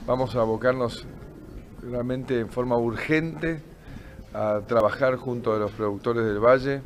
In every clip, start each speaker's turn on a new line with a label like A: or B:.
A: Vamos a abocarnos realmente en forma urgente a trabajar junto a los productores del Valle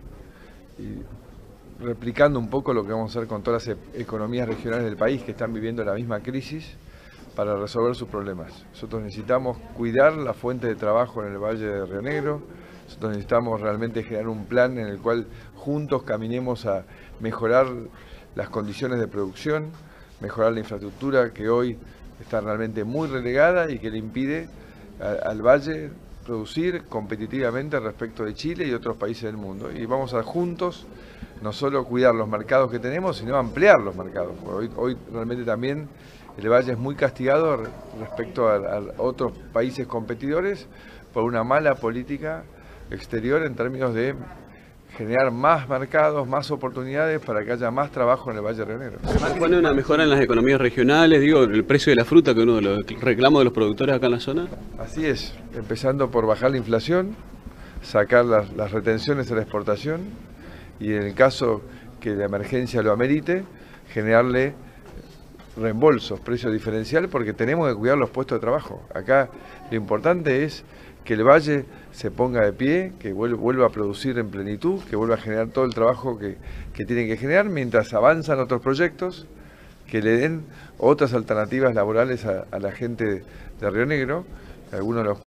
A: y replicando un poco lo que vamos a hacer con todas las economías regionales del país que están viviendo la misma crisis para resolver sus problemas. Nosotros necesitamos cuidar la fuente de trabajo en el Valle de Río Negro. Nosotros necesitamos realmente generar un plan en el cual juntos caminemos a mejorar las condiciones de producción, mejorar la infraestructura que hoy está realmente muy relegada y que le impide al Valle producir competitivamente respecto de Chile y otros países del mundo. Y vamos a juntos no solo cuidar los mercados que tenemos, sino ampliar los mercados. Hoy realmente también el Valle es muy castigado respecto a otros países competidores por una mala política exterior en términos de generar más mercados, más oportunidades para que haya más trabajo en el Valle de Río Negro.
B: ¿Se propone una mejora en las economías regionales, el precio de la fruta, que es uno de los reclamos de los productores acá en la zona?
A: Así es, empezando por bajar la inflación, sacar las retenciones a la exportación y en el caso que la emergencia lo amerite, generarle reembolsos, precio diferencial, porque tenemos que cuidar los puestos de trabajo. Acá lo importante es que el Valle se ponga de pie, que vuelva a producir en plenitud, que vuelva a generar todo el trabajo que tiene que generar, mientras avanzan otros proyectos que le den otras alternativas laborales a la gente de Río Negro, algunos de los